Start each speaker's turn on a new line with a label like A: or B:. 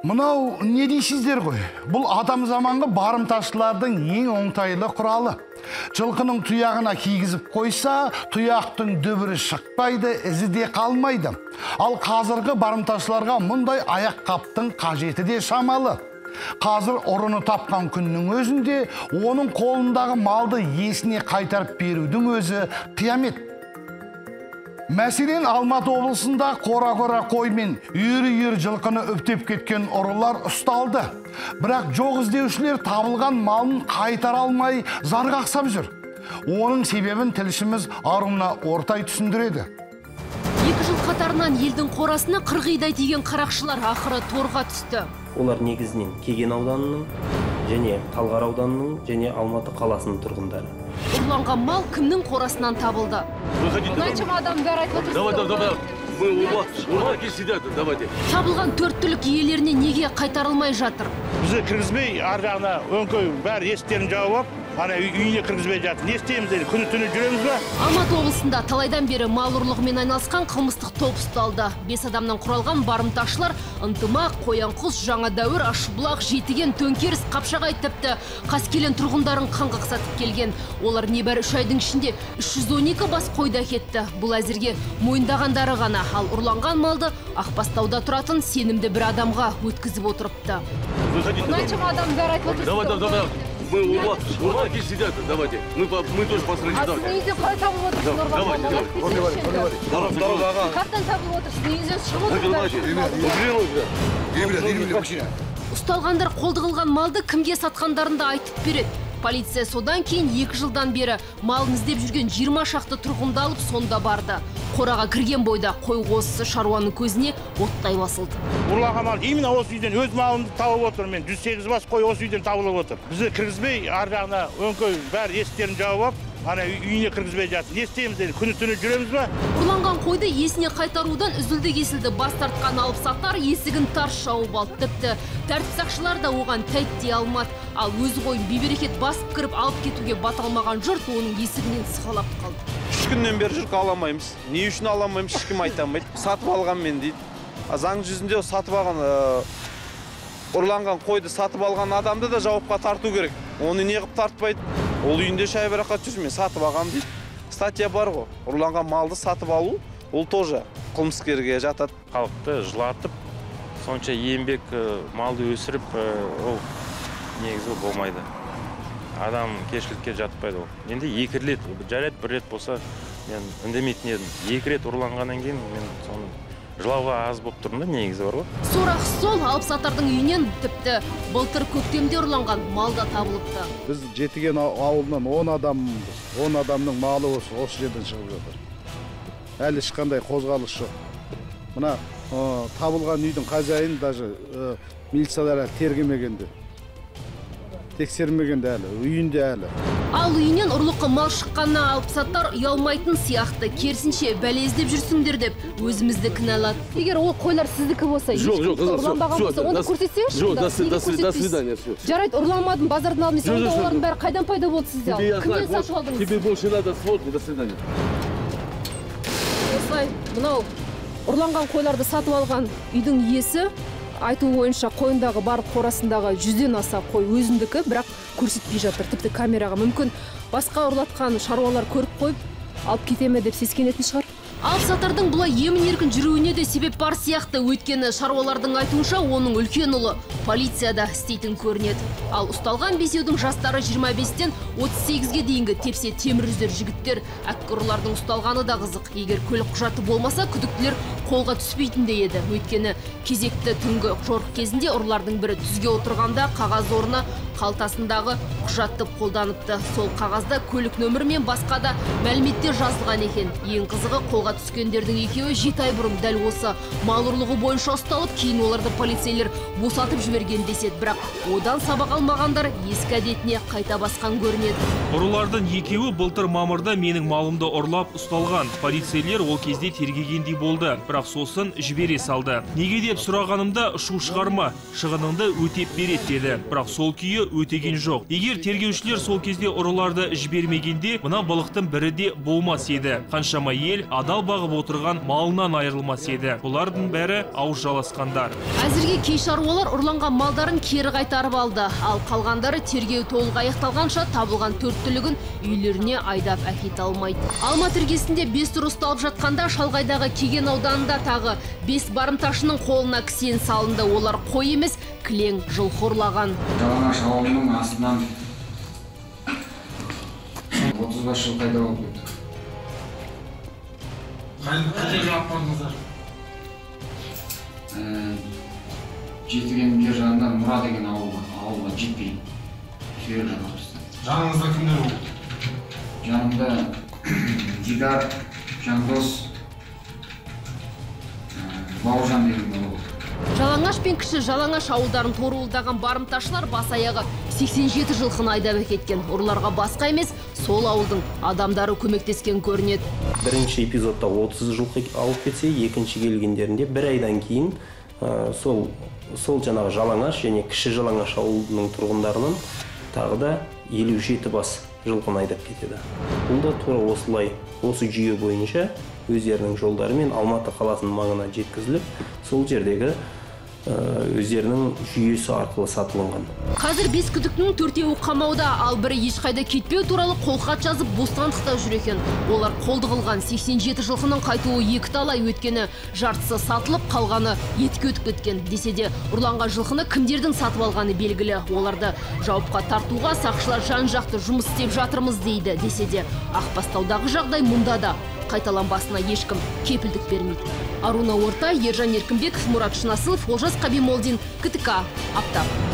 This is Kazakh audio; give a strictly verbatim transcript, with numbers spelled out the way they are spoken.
A: Мынау не дейсіздер ғой? Бұл адам заманғы барымташылардың ең оңтайлы құралы. Жылқының тұяғына кигізіп қойса, тұяқтың дүбірі шықпайды, ізі де қалмайды. Ал қазіргі барымташыларға мұндай аяқ қаптың қажеті де шамалы. Қазір ұрыны тапқан күннің өзінде оның қолындағы малды иесіне қайтарып берудің өзі қиямет. Мәселен, Алматы облысында қора-қора қоймен үйір-үйір жылқыны үптеп кеткен ұрылар ұсталды. Бірақ жоқ іздеушілер табылған малын қайтара алмай зарғақсап жүр. Оның себебін тілшіміз Аруна Ортай түсіндіреді.
B: Екі жыл қатарынан елдің қорасына қырғидай тиген қарақшылар ақыры торға түсті.
C: Олар негізінен Кеген ауданының, және Талғар ауданының, және Алматы қаласының тұрғындары.
B: Ұрланған мал кімнің қорасынан табылды? Қаншама адам бәрі айтып отырсыздар. Табылған төрт түлік иелеріне неге қайтарылмай жатыр?
D: Бізді кіргізбей, ар жағына өңкөй бәрі есіктерін жауып, ана үйіне кіргізбей жатыр. Не істейміз дейді? Күні-түні жүреміз бе?
B: Алматы облысында талайдан бері мал ұрлығымен айналысқан қылмыстық топ ұсталды. Бес адамнан құралған барымташылар ынтымақ, қоян-құс, жаңа дәуір, Ашбұлақ, Жетіген, Төңкеріс, Қапшағай тіпті Қаскелен тұрғындарын қан қақсатып келген. Олар небәрі үш айдың ішінде үш жүз он екі бас қойды әкетті. Бұл әзірге мойындағандары ғана, ал ұрланған малды Ақбастауда тұратын сенімді бір адамға өткізіп отырыпты. Қаншама адам бәрі айтып отырсыздар.
E: Мы урбаки сидят, давайте. Мы, мы тоже посмотрим.
B: А сіз үйде қалай табылып отырсыз, Нұрбан? Қақтан табылып отырсыз, үйден шығып отырсыз. Ұсталғандар қолды қылған малды кімге сатқандарын да айтып береді. Полиция содан кейін екі жылдан бері малын іздеп жүрген жиырма шақты тұрғынды алып сонда барды. Қораға кірген бойда қой қозысы шаруаның көзіне оттай басылды.
D: Ұрланған мал именно осы үйден өз малымды тауып отыр. Мен жүз сегіз бас қой осы үйден табылып отыр. Бізді кіргізбей, ар жағына өңкөй бәрі есіктерін жауып, ана үйіне кіргізбей жатыр. Не істейміз дейді? Күні-түні жүреміз бе?
B: Ұрланған қойды есіне қайтарудан үзілді-кесілді бас тартқан алып сатар есігін тарс жауып алды. Тіпті тәртіп сақшылар да оған тәйттей алмады. Ал өз қойын бейберекет басып кіріп алып кетуге бата алмаған жұрт оның есігінен сығалап қалды.
F: Үш күннен бері жүріп аламаймыз. Не үшін аламаймыз, ешкім айта алмайды. Сатып алған мен дейді. Заң жүзінде сатып алған, ұрланған қойды сатып алған адамды да жауапқа тарту керек. Оны не қып тартпайды? Ол үйінде шай барақат жүрсін, мен сатып алғам дейді. Статья бар ғой. Ұрланған малды сатып алу, ол тоже қылмыскерге жатады.
C: Халықты жылатып, сонша еңбек малды өсіріп, ол негізі болмайды. Адам кешілікке жатпайды ол. Енді екі рет, жарайды бір рет болса, мен үндемейтін едім. Екі рет ұрланғаннан кейін мен соны жылауға аз болып тұрмын да, негізі бар ғой.
B: Сорақ сол алып сатардың үйінен тіпті былтыр көктемде ұрланған мал да табылыпты.
A: Біз Жетіген ауылынан он адам, он адамның малы осы, осы жерден шығып жатыр. Әлі ешқандай қозғалыс жоқ. Мына табылған үйдің қожайыны даже милициялар тергемегенде. Тексермегенде әлі, үйінде әлі.
B: Ал үйінен ұрлыққа мал шыққанына алып саттар ұялмайтын сияқты, керісінше бәле іздеп жүрсіңдер деп өзімізді кінәлады. Егер ол қойлар сіздікі болса, ұрланбаған болса, оны көрсетсеңіз,
E: до свидания.
B: Жарайды, ұрланмадым, базардан алдым, сонда олардың бәрі қайдан пайда болды сізде? Кімден сатып алдыңыз?
E: Тебе больше надо сводки, до свидания.
B: Осылай, мынау ұрланған қойларды сатып алған үйдің иесі айту бойынша қойындағы бар қорасындағы жүзден аса қой өзіндікі, бірақ көрсетпей жатыр. Тіпті камераға мүмкін басқа ұрлатқан шаруалар көріп қойып, алып кетеме деп сескенетін шығар. Алып сатардың бұлай емін-еркін жүруіне де себеп бар сияқты, өйткені шаруалардың айтуынша оның үлкен ұлы полицияда істейтін көрінеді. Ал ұсталған бесеудің жастары жиырма бестен отыз сегізге дейінгі тепсе темір үзер жігіттер. Әккі ұсталғаны да қызық. Егер көлік құжаты болмаса, күдіктілер қолға түспейтін де еді. Өйткені кезекті түнгі жорық кезінде ұрылардың бірі түзге отырғанда қағаз орнына қалтасындағы құжатты қолданыпты. Сол қағазда көлік нөмірі мен басқа да мәліметтер жазылған екен. Ең қызығы, қолға түскендердің екеуі жеті ай бұрын дәл осы мал ұрлығы бойынша ұсталып, кейін оларды полицейлер босатып жіберген деседі, бірақ одан сабақ алмағандар ескі әдетіне қайта басқан көрінеді.
G: Ұрылардың екеуі былтыр мамырда менің малымды ұрлап ұсталған. Полицейлер ол кезде тергегендей болды, бірақ сосын жібере салды. Неге деп сұрағанымда шу шығарма, шығыныңды өтеп берет деді. Бірақ сол күйі өтеген жоқ. Егер тергеушілер сол кезде ұрыларды жібермегенде, мына балықтың бірі де болмас еді. Қаншама ел адал бағып отырған малынан айырылмас еді. Бұлардың бәрі ауыз жаласқандар.
B: Әзірге кей шаруалар ұрланған малдарын кері қайтарып алды. Ал қалғандары тергеу толық аяқталғанша табылған төрт түлігін үйлеріне айдап әкете алмайды. Алматы іргесінде бес тұр ұсталып жатқанда Шалғайдағы Кеген ауданында тағы бес барымташының қолына кісен салынды. Олар қой емес, кілең жылқы ұрлаған.
H: Жалаңаш ауылының астынан отыз бес жыл қайда болып кетті.
I: Қайда жауап бардыңыздар?
H: Жетіген бер жағында Мұра деген ауылға жетпей сүйер жатырмыз.
I: Жаныңызда кімдер болды?
H: Жанымда Дидар, Жандос, Бауыржан деген болды.
B: Жалаңаш пен кіші Жалаңаш ауылдарын торуылдаған барымташылар бас аяғы сексен жеті жылқыны айдап әкеткен. Ұрыларға басқа емес, сол ауылдың адамдары көмектескен көрінеді.
J: Бірінші эпизодта отыз жылқы алып кетсе, екінші келгендерінде бір айдан кейін сол сол жаңағы Жалаңаш және кіші Жалаңаш ауылының тұрғындарының тағы да елу жеті бас жылқыны айдап кетеді. Бұл да тура осылай, осы жүйе бойынша өздерінің жолдарымен Алматы қаласының маңына жеткізіліп, сол жердегі өздерінің жүйесі арқылы сатылынған.
B: Қазір бес күдіктінің төртеуі қамауда, ал бірі ешқайда кетпеу туралы қолхат жазып бостандықта жүр екен. Олар қолды қылған сексен жеті жылқының қайтуы екі талай, өткені жартысы сатылып, қалғаны етке өтіп кеткен. Десе де ұрланған жылқыны кімдердің сатып алғаны белгілі. Оларды жауапқа тартуға сақшылар жан-жақты жұмыс істеп жатырмыз дейді. Десе де Ақбастаудағы жағдай мұнда да қайталанбасына ешкім кепілдік бермейді. Аруна Орта, Ержан Еркінбеков, Мұрат Шынасылов, Олжас Қабимолдин, КТК, Аптап.